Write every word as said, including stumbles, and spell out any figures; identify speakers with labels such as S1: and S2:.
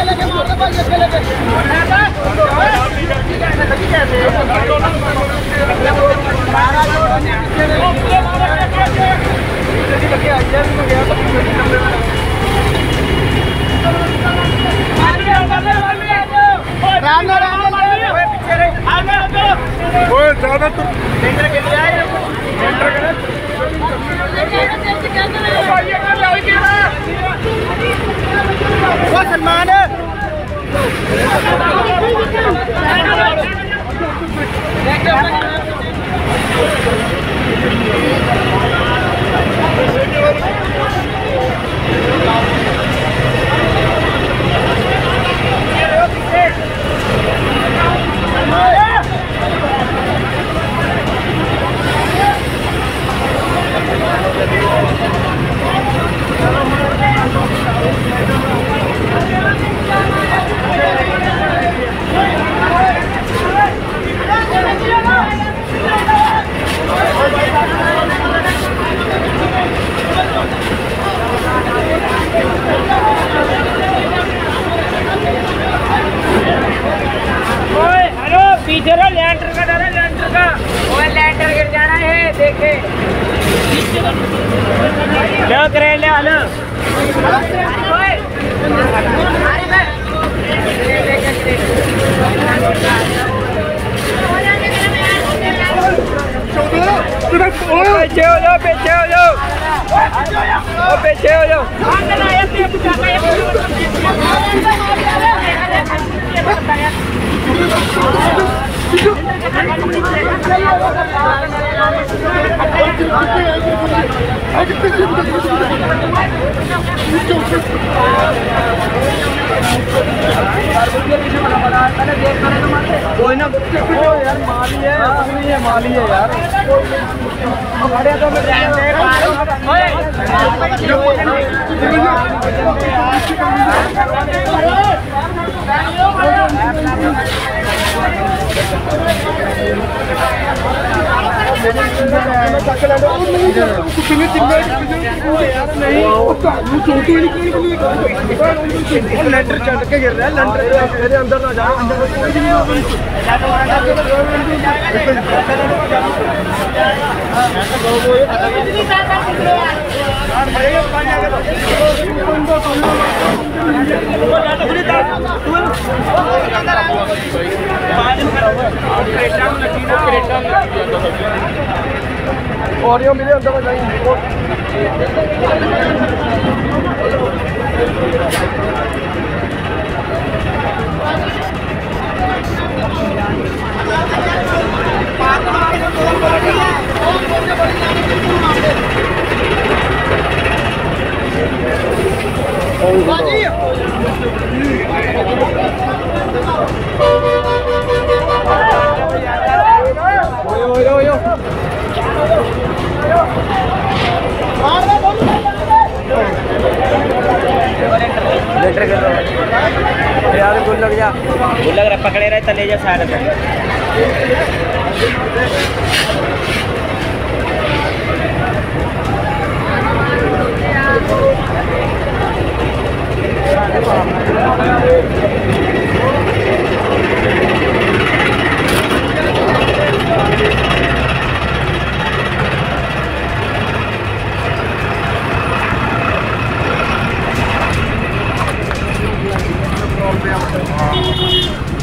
S1: ज्यादा तो वो सलमान पीछे रो लैंडर का डर है, लैंडर का वो लैंडर गिर जाना है। देखे लो करे ले आलो पीछे हो जाओ, पीछे हो जाओ, पीछे हो जाओ। कोई ना यार, माली है, है माली है यार। खड़े तो लेंटर चढ़ के गिर रहा है, लेंटर मेरे अंदर ना जाए, अंदर और यो मेरे अंदर जाएंगे। यार गुल लग जा, गुल लग रहा, पकड़े रहे तले जा साइड पे